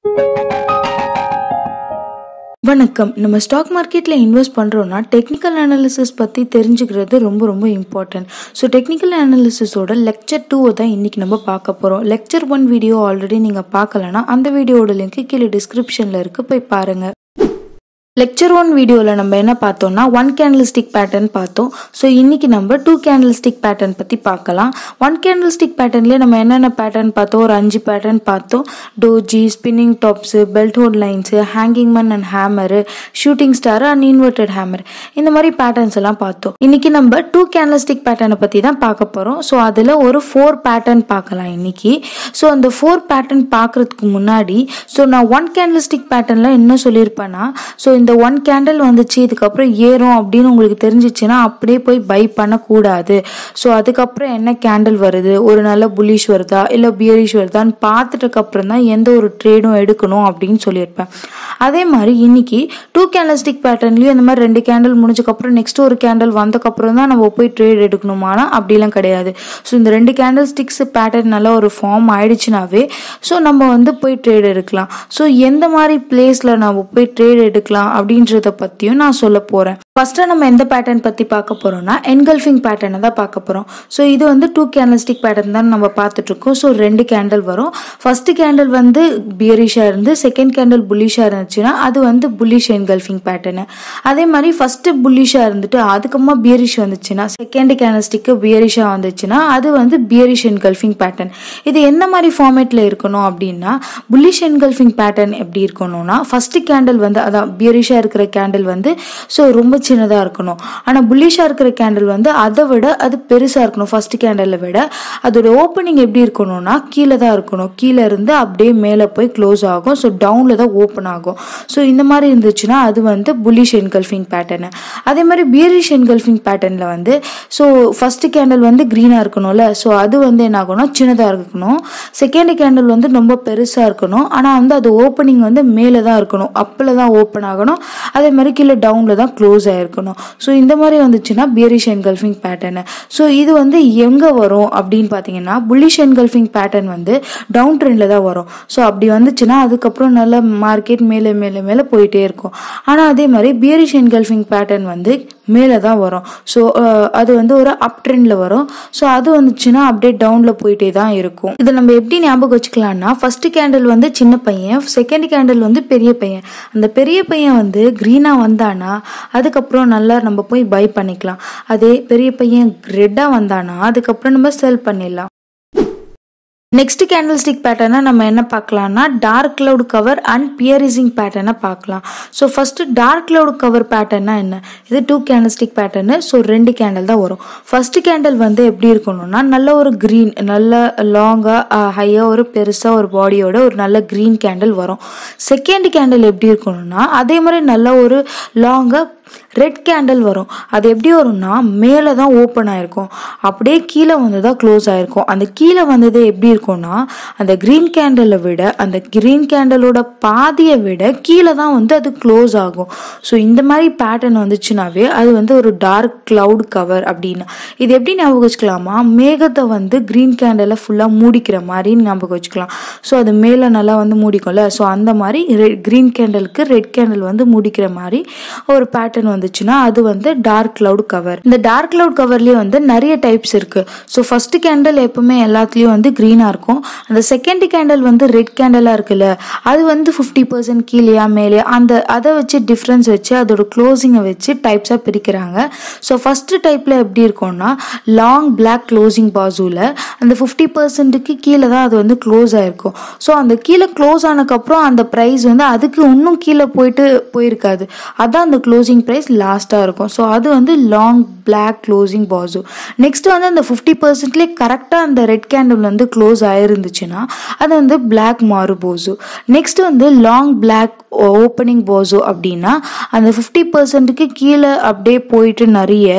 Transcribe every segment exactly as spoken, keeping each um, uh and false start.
வணக்கம். நம்ம ஸ்டாக் மார்க்கெட்டில் இன்வெஸ்ட் பண்ணுறோன்னா டெக்னிக்கல் அனாலிசிஸ் பற்றி தெரிஞ்சுக்கிறது ரொம்ப ரொம்ப இம்பார்ட்டன்ட். ஸோ டெக்னிக்கல் அனாலிசிஸோட லெக்சர் டூவை தான் இன்றைக்கி நம்ம பார்க்க போகிறோம். லெக்சர் ஒன் வீடியோ ஆல்ரெடி நீங்கள் பார்க்கலன்னா அந்த வீடியோட லிங்க் கீழே டிஸ்கிரிப்ஷனில் இருக்குது, போய் பாருங்கள். லெக்சர் ஒன் வீடியோவில் நம்ம என்ன பார்த்தோம்னா ஒன் கேண்டில்ஸ்டிக் பேட்டர்ன் பார்த்தோம். ஸோ இன்றைக்கி நம்ம டூ கேண்டில்ஸ்டிக் பேட்டர்ன் பற்றி பார்க்கலாம். ஒன் கேண்டில்ஸ்டிக் பேட்டர்ன்லேயே நம்ம என்னென்ன பேட்டர்ன் பார்த்தோம், ஒரு அஞ்சு பேட்டர்ன் பார்த்தோம். Doji, spinning tops, belt hold lines, hanging man and hammer, shooting star and inverted hammer, இந்த மாதிரி பேட்டர்ன்ஸ் எல்லாம் பார்த்தோம். இன்றைக்கி நம்ம டூ கேண்டில்ஸ்டிக் பேட்டர்னை பற்றி தான் பார்க்க போகிறோம். ஸோ அதில் ஒரு ஃபோர் பேட்டர்ன் பார்க்கலாம் இன்றைக்கி. ஸோ அந்த ஃபோர் பேட்டர்ன் பார்க்குறதுக்கு முன்னாடி ஸோ நான் ஒன் கேண்டில்ஸ்டிக் பேட்டர்னில் என்ன சொல்லியிருப்பேன்னா, ஸோ இந்த ஒன் கேண்டில் வந்துச்சு இதுக்கப்புறம் ஏறும் அப்படின்னு உங்களுக்கு தெரிஞ்சிச்சுன்னா அப்படியே போய் பை பண்ணக்கூடாது. ஸோ அதுக்கப்புறம் என்ன கேண்டில் வருது, ஒரு நல்ல புல்லிஷ் வருதா இல்லை பியரிஷ் வருதான்னு பார்த்துட்டுக்கு அப்புறம் தான் எந்த ஒரு ட்ரேடும் எடுக்கணும் அப்படின்னு சொல்லியிருப்பேன். அதே மாதிரி இன்னைக்கு டூ கேண்டில்ஸ்டிக் பேட்டர்ன்லேயும் இந்த மாதிரி ரெண்டு கேண்டில் முடிஞ்சக்கப்புறம் நெக்ஸ்ட் ஒரு கேண்டில் வந்தக்கப்புறம் தான் நம்ம போய் ட்ரேட் எடுக்கணுமானா அப்படிலாம் கிடையாது. ஸோ இந்த ரெண்டு கேண்டில் ஸ்டிக்ஸ் பேட்டர்ன் நல்லா ஒரு ஃபார்ம் ஆயிடுச்சுனாவே ஸோ நம்ம வந்து போய் ட்ரேட் எடுக்கலாம். ஸோ எந்த மாதிரி பிளேஸில் நம்ம போய் ட்ரேட் எடுக்கலாம் அப்படின்றத பற்றியும் நான் சொல்ல போகிறேன். ஃபர்ஸ்ட்டாக நம்ம எந்த பேட்டர்ன் பற்றி பார்க்க போகிறோம்னா என்கல்ஃபிங் பேட்டர்னை தான் பார்க்க போகிறோம். ஸோ இது வந்து டூ கேண்டில்ஸ்டிக் பேட்டர்ன் தான் நம்ம பார்த்துட்ருக்கோம். ஸோ ரெண்டு கேண்டில் வரும். ஃபர்ஸ்ட் கேண்டில் வந்து பியரிஷாக இருந்து செகண்ட் கேண்டில் புல்லிஷாக இருந்துச்சுன்னா அது வந்து புல்லிஷ் என்கல்ஃபிங் பேட்டர்னு. அதே மாதிரி ஃபஸ்ட்டு புல்லிஷாக இருந்துட்டு அதுக்கப்புறமா பியரிஷ் வந்துச்சுன்னா செகண்ட் கேண்டில்ஸ்டிக்கு பியரிஷாக வந்துச்சுன்னா அது வந்து பியரிஷ் என்கல்ஃபிங் பேட்டர்ன். இது என்ன மாதிரி ஃபார்மேட்டில் இருக்கணும் அப்படின்னா, புல்லிஷ் என்கல்ஃபிங் பேட்டர்ன் எப்படி இருக்கணும்னா ஃபர்ஸ்ட் கேண்டில் வந்து அதான் பியரிஷாக இருக்கிற கேண்டில் வந்து ஸோ ரொம்ப சின்னதாக இருக்கணும். ஆனால் புல்லிஷாக இருக்கிற கேண்டில் வந்து அதை விட அது பெருசாக இருக்கணும். ஃபர்ஸ்ட் கேண்டிலை விட அதோட ஓப்பனிங் எப்படி இருக்கணும்னா கீழே தான் இருக்கணும். கீழே இருந்து அப்படியே மேலே போய் க்ளோஸ் ஆகும். ஸோ டவுனில் தான் ஓப்பன் ஆகும். ஸோ இந்த மாதிரி இருந்துச்சுன்னா அது வந்து புல்லிஷ் என்கல்ஃபிங் பேட்டர்னு. அதே மாதிரி பியரிஷ் என்கல்ஃபிங் பேட்டர்னில் வந்து ஸோ ஃபர்ஸ்ட் கேண்டில் வந்து க்ரீனாக இருக்கணும்ல, ஸோ அது வந்து என்ன ஆகணும், சின்னதாக இருக்கணும். செகண்ட் கேண்டில் வந்து ரொம்ப பெருசாக இருக்கணும். ஆனால் வந்து அது ஓப்பனிங் வந்து மேலே தான் இருக்கணும், அப்பில் தான் ஓப்பன் ஆகணும். அதே மாதிரி கீழே டவுனில் தான் க்ளோஸ் ஆகிருக்கணும். ஸோ இந்த மாதிரி வந்துச்சுன்னா பியரிஷ் என்கல்ஃபிங் பேட்டர்னு. ஸோ இது வந்து எங்கே வரும் அப்படின்னு பார்த்தீங்கன்னா புல்லிஷ் என்கல்ஃபிங் பேட்டர்ன் வந்து டவுன் ட்ரெண்டில் தான் வரும். ஸோ அப்படி வந்துச்சுன்னா அதுக்கப்புறம் நல்ல மார்க்கெட் மேலே மேலே மேலே போயிட்டே இருக்கும். ஆனால் அதே மாதிரி பியரிஷ் என்கல்ஃபிங் பேட்டர்ன் வந்து மேலே தான் வரும். ஸோ அது வந்து ஒரு அப் ட்ரெண்டில் வரும். ஸோ அது வந்துச்சுன்னா அப்படியே டவுனில் போயிட்டே தான் இருக்கும். இதை நம்ம எப்படி ஞாபகம் வச்சுக்கலாம்னா, ஃபர்ஸ்ட் கேண்டில் வந்து சின்ன பையன், செகண்ட் கேண்டில் வந்து பெரிய பையன். அந்த பெரிய பையன் வந்து க்ரீனாக வந்தானா அதுக்கப்புறம் நல்லா நம்ம போய் பை பண்ணிக்கலாம். அதே பெரிய பையன் ரெட்டாக வந்தானா அதுக்கப்புறம் நம்ம செல் பண்ணிடலாம். நெக்ஸ்ட் கேண்டில்ஸ்டிக் பேட்டர்னை நம்ம என்ன பார்க்கலாம்னா dark cloud cover and piercing பேட்டர்னை பார்க்கலாம். So first dark cloud cover பேட்டர்னா என்ன, இது டூ கேண்டில்ஸ்டிக் பேட்டர்னு. ஸோ ரெண்டு கேண்டில் தான் வரும். ஃபர்ஸ்ட் கேண்டில் வந்து எப்படி இருக்கணும்னா நல்ல ஒரு க்ரீன், நல்ல லாங்காக ஹையாக ஒரு பெருசாக ஒரு பாடியோட ஒரு நல்ல க்ரீன் கேண்டில் வரும். செகண்ட் கேண்டில் எப்படி இருக்கணும்னா அதே மாதிரி நல்ல ஒரு லாங்காக ரெட் கேண்டில் வரும். அது எப்படி வரும்னா மேலே தான் ஓப்பன் ஆயிருக்கும், அப்படியே கீழே வந்து தான் க்ளோஸ் ஆயிருக்கும். அந்த கீழே வந்தது எப்படி இருக்கும்னா அந்த கிரீன் கேண்டலை விட அந்த கிரீன் கேண்டலோட பாதியை விட கீழே தான் வந்து அது க்ளோஸ் ஆகும். ஸோ இந்த மாதிரி பேட்டர்ன் வந்துச்சுனாவே அது வந்து ஒரு டார்க் கிளவுட் கவர் அப்படின்னா. இது எப்படி ஞாபகம் வச்சுக்கலாமா, மேகத்தை வந்து கிரீன் கேண்டலை ஃபுல்லாக மூடிக்கிற மாதிரி ஞாபகம் வச்சுக்கலாம். ஸோ அது மேலே நல்லா வந்து மூடிக்கும்ல, ஸோ அந்த மாதிரி ரெட் கிரீன் கேண்டலுக்கு ரெட் கேண்டல் வந்து மூடிக்கிற மாதிரி ஒரு பேட்டர்ன் வந்துச்சுன்னா அது வந்து டார்க் கிளவுட் கவர். இந்த டார்க் கிளவுட் கவர்லயே வந்து நிறைய டைப்ஸ் இருக்கு. ஸோ ஃபர்ஸ்ட் கேண்டில் எப்பவுமே எல்லாத்துலயும் வந்து கிரீனா இருக்கும். அந்த செகண்ட் கேண்டில் வந்து ரெட் கேண்டலா இருக்குல்ல, அது வந்து ஃபிஃப்டி பர்சன்ட் கீழேயா மேலே அந்த அதை வச்சு டிஃப்ரென்ஸ் வச்சு அதோட க்ளோசிங்கை வச்சு டைப்ஸாக பிரிக்கிறாங்க. ஸோ ஃபர்ஸ்ட் டைப்ல எப்படி இருக்கும்னா லாங் பிளாக் க்ளோசிங் பாசூல அந்த ஃபிஃப்டி பர்சன்ட்டுக்கு கீழே தான் அது வந்து க்ளோஸ் ஆயிருக்கும். ஸோ அந்த கீழே க்ளோஸ் ஆனதுக்கப்புறம் அந்த ப்ரைஸ் வந்து அதுக்கு இன்னும் கீழே போயிட்டு போயிருக்காது, அதான் அந்த க்ளோசிங் ப்ரைஸ் லாஸ்ட்டாக இருக்கும். ஸோ அது வந்து long black closing bozu. Next வந்து அந்த ஃபிஃப்டி பர்சன்ட்லேயே கரெக்டாக அந்த ரெட் கேண்டில் வந்து க்ளோஸ் ஆயிருந்துச்சுன்னா அது வந்து பிளாக் மாறு போசு. நெக்ஸ்ட் வந்து லாங் பிளாக் ஓப்பனிங் போசு அப்படின்னா அந்த ஃபிஃப்டி பர்சன்ட்டுக்கு கீழே அப்படியே போயிட்டு நிறைய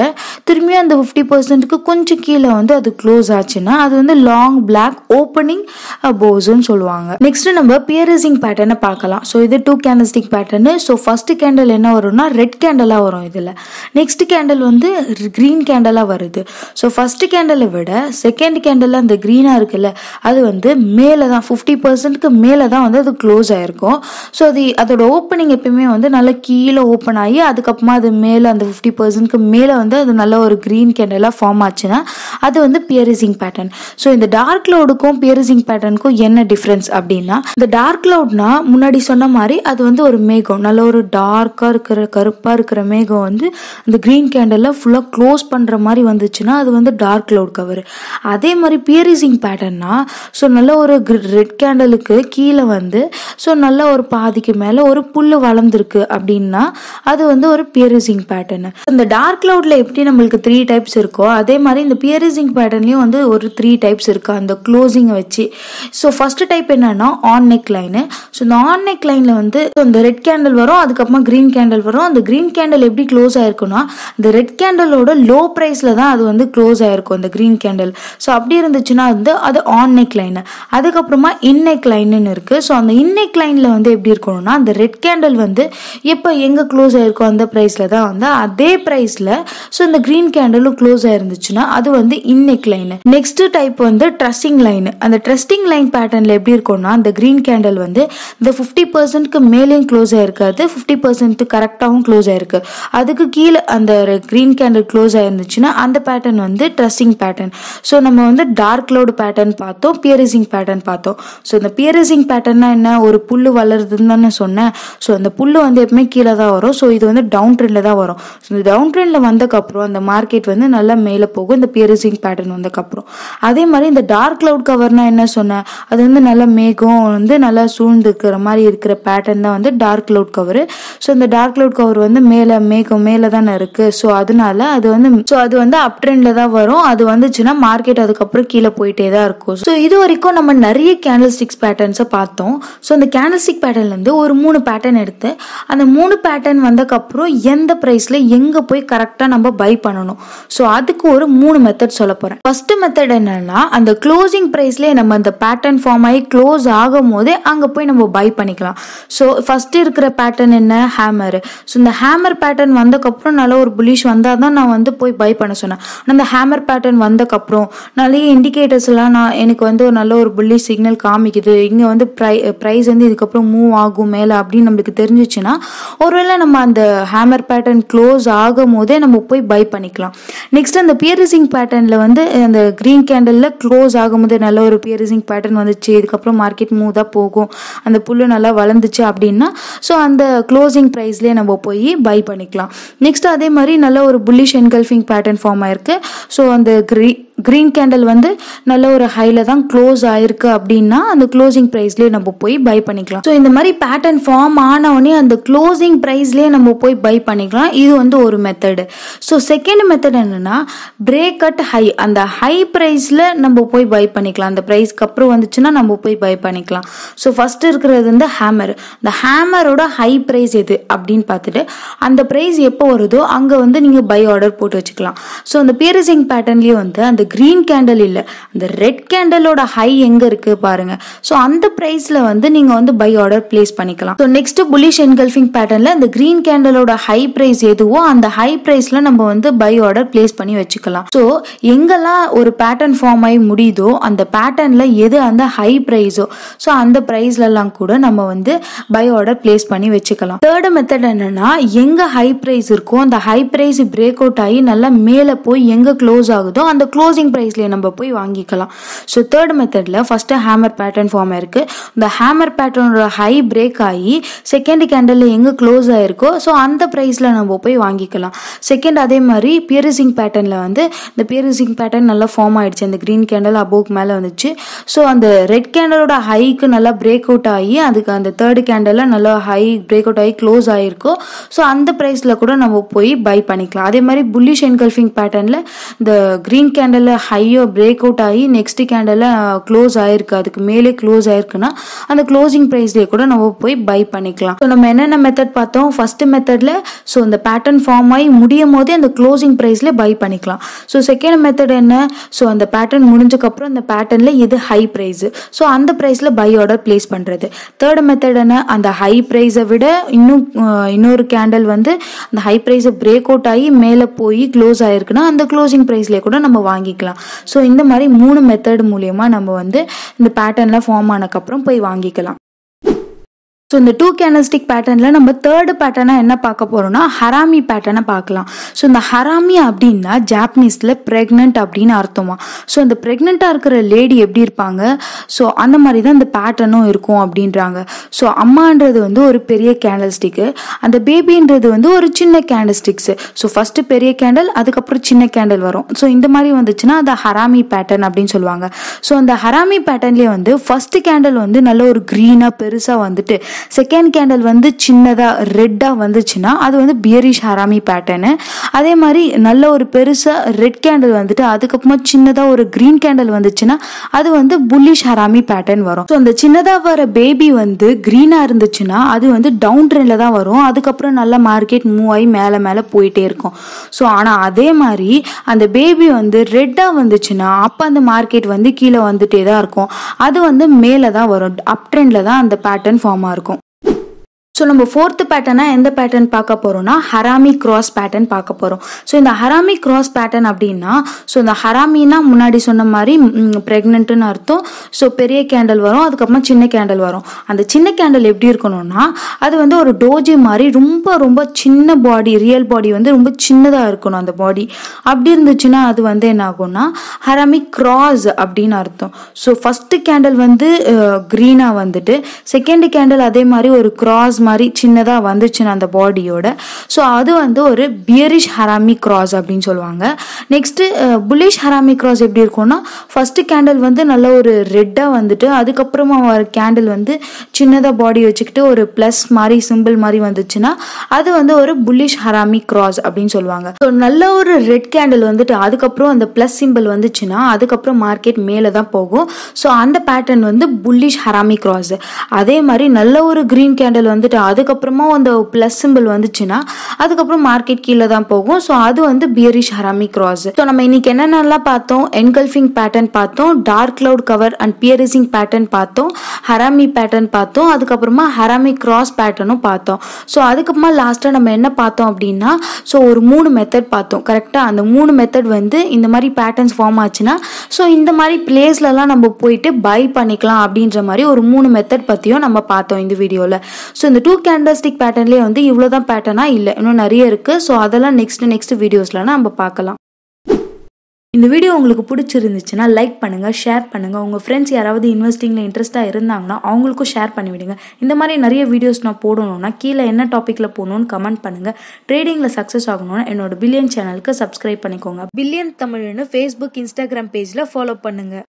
திரும்பியும் அந்த ஃபிஃப்டி பர்சன்ட்டுக்கு கொஞ்சம் கீழே வந்து அது க்ளோஸ் ஆச்சுன்னா அது வந்து லாங் பிளாக் ஓப்பனிங் போஸ்ன்னு சொல்லுவாங்க. நெக்ஸ்ட் நம்ம பியரிசிங் பேட்டர்னை பார்க்கலாம். ஸோ இது two candlestick pattern. So first candle என்ன வரும்னா ரெட் கேண்டலாக வரும் இதில். நெக்ஸ்ட் கேண்டல் வந்து க்ரீன் கேண்டலாக வருது. ஸோ ஃபர்ஸ்ட் கேண்டலை விட செகண்ட் கேண்டலில் அந்த க்ரீனாக இருக்குல்ல அது வந்து மேலே தான் ஃபிஃப்டி பர்சன்ட்க்கு மேலே தான் வந்து அது க்ளோஸ் ஆகிருக்கும். ஸோ அது அதோட ஓப்பனிங் எப்பயுமே வந்து நல்லா கீழே ஓப்பன் ஆகி அதுக்கப்புறமா அது மேலே அந்த ஃபிஃப்டி பர்சன்ட்க்கு மேலே வந்து அது நல்ல ஒரு க்ரீன் கேண்டலாக ஃபார்ம் ஆச்சுன்னா அது வந்து பியரிசிங் பேட்டர்ன். ஸோ இந்த டார்க் க்ளவுடுக்கும் பியரிசிங் பேட்டர்னுக்கும் என்ன டிஃப்ரென்ஸ் அப்படின்னா, இந்த டார்க் க்ளவுட்னா முன்னாடி சொன்ன மாதிரி அது வந்து ஒரு மேகம், நல்ல ஒரு டார்க்காக இருக்கிற கருப்பாக இருக்கிற மேகம் வந்து அந்த க்ரீன் கேண்டலில் ஃபுல்லாக க்ளோஸ் பண்ணுற மாதிரி வந்துச்சுன்னா அது வந்து டார்க் க்ளவுட் கவர். அதே மாதிரி பியரிசிங் பேட்டர்னா ஸோ நல்ல ஒரு ரெட் கேண்டலுக்கு கீழே வந்து ஸோ நல்ல ஒரு பாதிக்கு மேலே ஒரு புல் வளர்ந்துருக்கு அப்படின்னா அது வந்து ஒரு பியரிசிங் பேட்டர்னு. இந்த டார்க் க்ளவுட்ல எப்படி நம்மளுக்கு த்ரீ டைப்ஸ் இருக்கோ அதே மாதிரி இந்த பியரிசிங் பேட்டர்ன்லையும் வந்து ஒரு த்ரீ டைப்ஸ் இருக்கு அந்த க்ளோசிங்கை வச்சு. ஸோ ஃபர்ஸ்ட் டைப் என்னன்னா ஆன் நெக் லைனு. ஸோ இந்த ஆன் நெக் லைனில் வந்து இந்த ரெட் கேண்டல் வரும், அதுக்கப்புறமா க்ரீன் கேண்டல் வரும். அந்த க்ரீன் கேண்டல் எப்படி க்ளோஸ் ஆயிருக்குன்னா இந்த ரெட் கேண்டலோட லோ ப்ரைஸில் தான் அது வந்து க்ளோஸ் ஆயிருக்கும் இந்த க்ரீன் கேண்டல். ஸோ அப்படி இருந்துச்சுன்னா வந்து அது ஆன் நெக் லைனு. அதுக்கப்புறமா இன்னெக் லைன்னு இருக்கு. ஸோ அந்த இன்னெக் லைனில் வந்து எப்படி இருக்கணும்னா அந்த ரெட் கேண்டல் வந்து எப்போ எங்கே க்ளோஸ் ஆயிருக்கும் அந்த ப்ரைஸில் தான் வந்து அதே ப்ரைஸில் ஸோ இந்த க்ரீன் கேண்டலும் க்ளோஸ் ஆயிருந்துச்சுன்னா அது வந்து இன்னெக் லைனு. நெக்ஸ்ட் டைப் வந்து ட்ரஸ்டிங் லைனு. அந்த ட்ரஸ்டிங் லைன் பேட்டர்னில் எப்படி இருக்கும்னா அந்த க்ரீன் கேண்டல் வந்து இந்த ஃபிஃப்டி பர்சன்ட்க்கு மேலேயும் க்ளோஸ் ஆயிருக்காது, ஃபிஃப்டி பர்சன்ட் கரெக்டாகவும் க்ளோஸ் ஆயிருக்கு, அதுக்கு கீழே அந்த க்ரீன் கேண்டல் க்ளோஸ் ஆயிருந்துச்சுன்னா அந்த பேட்டர்ன் வந்து ட்ரஸ்டிங் பேட்டர்ன். ஸோ நம்ம வந்து டார்க் க்ளவுட் பேட்டர்ன் பார்த்தோம், பியரிசிங் பேட்டர்ன் பார்த்தோம். ஸோ இந்த பியரிசிங் பேட்டர்னா என்ன, ஒரு புல்லு வளருதுன்னு தானே சொன்னேன். ஸோ அந்த புல்லு வந்து எப்பவுமே கீழே தான் வரும். ஸோ இது வந்து டவுன் ட்ரெண்டில் தான் வரும். ஸோ இந்த டவுன் ட்ரெண்டில் வந்தக்கப்புறம் அந்த மார்க்கெட் வந்து நல்லா மேலே போகும் இந்த பியரிசிங் பேட்டர்ன் வந்தக்கப்புறம். அதே மாதிரி இந்த டார்க் க்ளவுட் கவர்னா என்ன சொன்னேன், அது வந்து நல்லா மேகம் வந்து நல்லா சூழ்ந்து இருக்கிற மாதிரி இருக்கிற பேட்டர்ன் தான் வந்து டார்க் க்ளவுட் கவர். ஸோ இந்த டார்க் க்ளவுட் கவர் வந்து மேலே மேகம் மேலே தானே இருக்கு. ஸோ அதனால அது வந்து ஸோ அது வந்து அப் ட்ரெண்டில் தான் வரும். அது வந்துச்சுன்னா மார்க்கெட் அதுக்கப்புறம் கீழே போயிட்டே தான் இருக்கும். ஸோ இது வரைக்கும் நம்ம நிறைய கேண்டல்ஸ்டிக்ஸ் பேட்டர்ன்ஸை பார்த்தோம். ஸோ அந்த கேண்டல்ஸ்டிக் பேட்டர்ன்லேருந்து ஒரு மூணு பேட்டர்ன் எடுத்து அந்த மூணு பேட்டர்ன் வந்தக்கப்புறம் எந்த ப்ரைஸில் எங்கே போய் கரெக்டாக நம்ம பை பண்ணணும். ஸோ அதுக்கு ஒரு மூணு மெத்தட் சொல்ல போகிறேன். ஃபர்ஸ்ட் மெத்தட் என்னன்னா அந்த க்ளோசிங் ப்ரைஸ்லேயே நம்ம அந்த பேட்டர்ன் ஃபார்ம் ஆகி க்ளோஸ் ஆகும் போதே அங்கே போய் நம்ம பை பண்ணிக்கலாம். ஸோ ஃபர்ஸ்ட் இருக்கிற பேட்டர்ன் என்ன, ஹேமர். ஸோ இந்த ஹேமர் பேட்டர்ன் வந்தக்கப்புறம் நல்ல ஒரு புல்லிஷ் வந்தால் தான் நான் வந்து போய் பை பண்ண சொன்னேன். ஆனால் அந்த ஹேமர் பேட்டர்ன் வந்தக்கப்புறம் நிறைய இண்டிகேட்டர்ஸ் எல்லாம் நான் எனக்கு வந்து ஒரு நல்ல ஒரு புல்லிஷ் சிக்னல் காமிக்குது, இங்கே வந்து ப்ரை ப்ரைஸ் வந்து இதுக்கப்புறம் மூவ் ஆகும் மேலே அப்படின்னு நம்மளுக்கு தெரிஞ்சிச்சுன்னா ஒருவேளை நம்ம அந்த ஹேமர் பேட்டர்ன் க்ளோஸ் ஆகும் போதே நம்ம போய் பை பண்ணிக்கலாம். நெக்ஸ்ட் அந்த பியரிசிங் பேட்டர்னில் வந்து அந்த க்ரீன் கேண்டலில் க்ளோஸ் ஆகும்போது நல்ல ஒரு பியரிசிங் பேட்டர்ன் வந்துச்சு, இதுக்கப்புறம் மார்க்கெட் மூவ் தான் போகும், அந்த புல்லு நல்லா வளர்ந்துச்சு அப்படின்னா ஸோ அந்த க்ளோசிங் ப்ரைஸ்லேயே நம்ம போய் பை பண்ணிக்கலாம். நெக்ஸ்ட் அதே மாதிரி நல்ல ஒரு புல்லிஷ் என்கல்ஃபிங் பேட்டர்ன் ஃபார்ம் ஆயிருக்கு. ஸோ அந்த க்ரீ க்ரீன் கேண்டல் வந்து நல்ல ஒரு ஹைல தான் க்ளோஸ் ஆயிருக்கு அப்படின்னா அந்த க்ளோசிங் ப்ரைஸ்லேயே நம்ம போய் பை பண்ணிக்கலாம். ஸோ இந்த மாதிரி பேட்டர்ன் ஃபார்ம் ஆனவுடனே அந்த க்ளோசிங் ப்ரைஸ்லேயே நம்ம போய் பை பண்ணிக்கலாம். இது வந்து ஒரு மெத்தடு. ஸோ செகண்ட் மெத்தட் என்னன்னா பிரேக் அட் ஹை, அந்த ஹை ப்ரைஸில் நம்ம போய் பை பண்ணிக்கலாம். அந்த ப்ரைஸ்க்கு அப்புறம் வந்துச்சுன்னா நம்ம போய் பை பண்ணிக்கலாம். ஸோ ஃபர்ஸ்ட் இருக்கிறது வந்து ஹேமர். இந்த ஹேமரோட ஹை ப்ரைஸ் எது அப்படின்னு பார்த்துட்டு அந்த ப்ரைஸ் எப்போ வருதோ அங்கே வந்து நீங்கள் பை ஆர்டர் போட்டு வச்சுக்கலாம். ஸோ அந்த பியரிசிங் பேட்டர்ன்லேயே வந்து அந்த கிரீன் கேண்டல் இல்லை, அந்த ரெட் கேண்டலோட ஹை எங்கே இருக்குது பாருங்க. ஸோ அந்த ப்ரைஸில் வந்து நீங்கள் வந்து பை ஆர்டர் பிளேஸ் பண்ணிக்கலாம். ஸோ நெக்ஸ்ட் புல்லிஷ் என்கல்ஃபிங் பேட்டர்னில் அந்த கிரீன் கேண்டலோட ஹை ப்ரைஸ் எதுவோ அந்த ஹை ப்ரைஸில் நம்ம வந்து பை ஆர்டர் பிளேஸ் பண்ணி வச்சுக்கலாம். ஸோ எங்கெல்லாம் ஒரு பேட்டர்ன் ஃபார்ம் ஆகி முடியுதோ அந்த பேட்டர்னில் எது அந்த ஹை ப்ரைஸோ ஸோ அந்த ப்ரைஸ்லலாம் கூட நம்ம வந்து பை ஆர்டர் பிளேஸ் பண்ணி வச்சுக்கலாம். தேர்ட் மெத்தட் என்னன்னா எங்கே ஹை ப்ரைஸ் இருக்கோ அந்த ஹை ப்ரைஸ் பிரேக் அவுட் ஆகி நல்லா மேலே போய் எங்கே க்ளோஸ் ஆகுதோ அந்த க்ளோசிங் ப்ரைஸ்லேயே நம்ம போய் வாங்கிக்கலாம். ஸோ தேர்ட் மெத்தடில் ஃபஸ்ட்டு ஹேமர் பேட்டர்ன் ஃபார்ம் ஆயிருக்கு. இந்த ஹேமர் பேட்டர்னோட ஹை பிரேக் ஆகி செகண்ட் கேண்டலில் எங்கே க்ளோஸ் ஆயிருக்கோ ஸோ அந்த ப்ரைஸில் நம்ம போய் வாங்கிக்கலாம். செகண்ட் அதே மாதிரி பியரிசிங் பேட்டர்னில் வந்து இந்த பியரிசிங் பேட்டர்ன் நல்லா ஃபார்ம் ஆயிடுச்சு, அந்த க்ரீன் கேண்டல் அபோக் மேலே வந்துச்சு. ஸோ அந்த ரெட் கேண்டலோட ஹைக்கு நல்லா பிரேக் அவுட் ஆகி அதுக்கு அந்த தேர்ட் கேண்டலில் நல்லா ஹை பிரேக் அவுட் ஆகி க்ளோஸ் ஆகிருக்கும். ஸோ அந்த ப்ரைஸில் கூட நம்ம போய் பை பண்ணிக்கலாம். அதே மாதிரி புல்லிஷ் என்கல்ஃபிங் பேட்டர்னில் இந்த க்ரீன் கேண்டல் கேண்டலில் ஹையோ பிரேக் அவுட் ஆகி நெக்ஸ்ட் கேண்டலில் க்ளோஸ் ஆயிருக்கு, அதுக்கு மேலே க்ளோஸ் ஆயிருக்குன்னா அந்த க்ளோசிங் ப்ரைஸ்லேயே கூட நம்ம போய் பை பண்ணிக்கலாம். ஸோ நம்ம என்னென்ன மெத்தட் பார்த்தோம், ஃபர்ஸ்ட் மெத்தடில் ஸோ இந்த பேட்டர்ன் ஃபார்ம் ஆகி முடியும் போதே அந்த க்ளோசிங் ப்ரைஸ்லேயே பை பண்ணிக்கலாம். ஸோ செகண்ட் மெத்தட் என்ன, ஸோ அந்த பேட்டர்ன் முடிஞ்சக்கப்புறம் அந்த பேட்டர்னில் எது ஹை ப்ரைஸு, ஸோ அந்த ப்ரைஸில் பை ஆர்டர் பிளேஸ் பண்ணுறது. தேர்ட் மெத்தட் என்ன, அந்த ஹை ப்ரைஸை விட இன்னும் இன்னொரு கேண்டல் வந்து அந்த ஹை ப்ரைஸை பிரேக் அவுட் ஆகி மேலே போய் க்ளோஸ் ஆயிருக்குன்னா அந்த க்ளோசிங் ப்ரைஸ்லேயே கூட நம்ம வாங்கிக்கலாம். ஸோ இந்த மாதிரி மூணு மெத்தட் மூலியமா நம்ம வந்து இந்த பேட்டர்ன்ல ஃபார்ம் ஆனதுக்கப்புறம் போய் வாங்கிக்கலாம். ஸோ இந்த டூ கேண்டல்ஸ்டிக் பேட்டர்னில் நம்ம தேர்டு பேட்டர்னாக என்ன பார்க்க போகிறோம்னா ஹராமி பேட்டர்னை பார்க்கலாம். ஸோ இந்த ஹராமி அப்படின்னா ஜாப்பனீஸில் ப்ரெக்னென்ட் அப்படின்னு அர்த்தமா. ஸோ இந்த ப்ரெக்னெண்ட்டாக இருக்கிற லேடி எப்படி இருப்பாங்க, ஸோ அந்த மாதிரி தான் இந்த பேட்டர்னும் இருக்கும் அப்படின்றாங்க. ஸோ அம்மான்றது வந்து ஒரு பெரிய கேண்டல்ஸ்டிக்கு, அந்த பேபின்றது வந்து ஒரு சின்ன கேண்டல்ஸ்டிக்ஸு. ஸோ ஃபஸ்ட்டு பெரிய கேண்டல், அதுக்கப்புறம் சின்ன கேண்டல் வரும். ஸோ இந்த மாதிரி வந்துச்சுன்னா அந்த ஹராமி பேட்டர்ன் அப்படின்னு சொல்லுவாங்க. ஸோ அந்த ஹராமி பேட்டர்ன்லேயே வந்து ஃபர்ஸ்ட் கேண்டல் வந்து நல்ல ஒரு க்ரீனாக பெருசாக வந்துட்டு செகண்ட் கேண்டல் வந்து சின்னதாக ரெட்டாக வந்துச்சுன்னா அது வந்து பியரிஷ் ஹராமி பேட்டர்னு. அதே மாதிரி நல்ல ஒரு பெருசாக ரெட் கேண்டல் வந்துட்டு அதுக்கப்புறமா சின்னதாக ஒரு க்ரீன் கேண்டல் வந்துச்சுன்னா அது வந்து புல்லிஷ் ஹராமி பேட்டர்ன் வரும். ஸோ அந்த சின்னதாக வர பேபி வந்து க்ரீனாக இருந்துச்சுன்னா அது வந்து டவுன் ட்ரெண்டில் தான் வரும், அதுக்கப்புறம் நல்ல மார்க்கெட் மூவ் ஆகி மேலே மேலே போயிட்டே இருக்கும். ஸோ ஆனால் அதே மாதிரி அந்த பேபி வந்து ரெட்டாக வந்துச்சுன்னா அப்போ அந்த மார்க்கெட் வந்து கீழே வந்துட்டே தான் இருக்கும், அது வந்து மேலே தான் வரும், அப் ட்ரெண்டில் தான் அந்த பேட்டர்ன் ஃபார்ம் ஆகும். ஸோ நம்ம ஃபோர்த்து பேட்டர்னா எந்த பேட்டர்ன் பார்க்க போகிறோம்னா ஹராமி கிராஸ் பேட்டர்ன் பார்க்க போகிறோம். ஸோ இந்த ஹராமி கிராஸ் பேட்டர்ன் அப்படின்னா ஸோ இந்த ஹராமின்னா முன்னாடி சொன்ன மாதிரி ப்ரெக்னென்ட்னு அர்த்தம். ஸோ பெரிய கேண்டல் வரும், அதுக்கப்புறமா சின்ன கேண்டல் வரும். அந்த சின்ன கேண்டல் எப்படி இருக்கணும்னா அது வந்து ஒரு டோஜி மாதிரி ரொம்ப ரொம்ப சின்ன பாடி, ரியல் பாடி வந்து ரொம்ப சின்னதாக இருக்கணும் அந்த பாடி. அப்படி இருந்துச்சுன்னா அது வந்து என்ன ஆகும்னா ஹராமி கிராஸ் அப்படின்னு அர்த்தம். ஸோ ஃபர்ஸ்ட் கேண்டல் வந்து க்ரீனாக வந்துட்டு செகண்ட் கேண்டல் அதே மாதிரி ஒரு கிராஸ் மாதிரி சின்னதாக வந்துச்சுன்னா அந்த பாடியோட, ஸோ அது வந்து ஒரு பியரிஷ் ஹராமி கிராஸ் அப்படின்னு சொல்லுவாங்க. நெக்ஸ்ட்டு புல்லிஷ் ஹராமி கிராஸ் எப்படி இருக்கும்னா ஃபர்ஸ்ட் கேண்டல் வந்து நல்ல ஒரு ரெட்டாக வந்துட்டு அதுக்கப்புறமா வர கேண்டல் வந்து சின்னதாக பாடி வச்சுக்கிட்டு ஒரு ப்ளஸ் மாதிரி சிம்பிள் மாதிரி வந்துச்சுன்னா அது வந்து ஒரு புல்லிஷ் ஹராமி கிராஸ் அப்படின்னு சொல்லுவாங்க. ஸோ நல்ல ஒரு ரெட் கேண்டல் வந்துட்டு அதுக்கப்புறம் அந்த ப்ளஸ் சிம்பிள் வந்துச்சுன்னா அதுக்கப்புறம் மார்க்கெட் மேலே தான் போகும். ஸோ அந்த பேட்டர்ன் வந்து புல்லிஷ் ஹராமி கிராஸ். அதே மாதிரி நல்ல ஒரு கிரீன் கேண்டல் வந்துட்டு அதுக்கப்புறமா அந்த பிளஸ் சிம்பிள் வந்துச்சுன்னா அதுக்கப்புறம் மார்க்கெட் கீழே தான் போகும். ஸோ அது வந்து பியரிஷ் ஹராமி கிராஸ். ஸோ நம்ம இன்னைக்கு என்னென்னலாம் பார்த்தோம், என்கல்ஃபிங் பேட்டர்ன் பார்த்தோம், dark cloud cover and piercing pattern பார்த்தோம், ஹராமி பேட்டர்ன் பார்த்தோம், அதுக்கப்புறமா ஹராமி கிராஸ் பேட்டர்னும் பார்த்தோம். ஸோ அதுக்கப்புறமா லாஸ்ட்டாக நம்ம என்ன பார்த்தோம் அப்படின்னா ஸோ ஒரு மூணு மெத்தட் பார்த்தோம் கரெக்டாக. அந்த மூணு மெத்தட் வந்து இந்த மாதிரி பேட்டர்ன்ஸ் ஃபார்ம் ஆச்சுன்னா ஸோ இந்த மாதிரி பிளேஸ்லலாம் நம்ம போயிட்டு பை பண்ணிக்கலாம் அப்படின்ற மாதிரி ஒரு மூணு மெத்தட் பற்றியும் நம்ம பார்த்தோம் இந்த வீடியோவில். ஸோ இந்த டூ கேண்டல்ஸ்டிக் பேட்டர்ன்லேயே வந்து இவ்வளோதான் பேட்டர்னா இல்லை, இன்னும் நிறைய இருக்குது. ஸோ அதெல்லாம் நெக்ஸ்ட் நெக்ஸ்ட் வீடியோஸில் நம்ம பார்க்கலாம். இந்த வீடியோ உங்களுக்கு பிடிச்சிருந்துச்சுன்னா லைக் பண்ணுங்கள், ஷேர் பண்ணுங்கள். உங்கள் ஃப்ரெண்ட்ஸ் யாராவது இன்வெஸ்டிங்கில் இன்ட்ரெஸ்ட்டாக இருந்தாங்கன்னா அவங்களுக்கும் ஷேர் பண்ணிவிடுங்க. இந்த மாதிரி நிறைய வீடியோஸ் நான் போடணும்னா கீழே என்ன டாப்பிக்கில் போகணுன்னு கமெண்ட் பண்ணுங்கள். ட்ரேடிங்கில் சக்ஸஸ் ஆகணும்னா என்னோட பில்லியன் சேனலுக்கு சப்ஸ்கிரைப் பண்ணிக்கோங்க. பில்லியன் தமிழ்னு ஃபேஸ்புக், இன்ஸ்டாகிராம் பேஜில் ஃபாலோ பண்ணுங்கள்.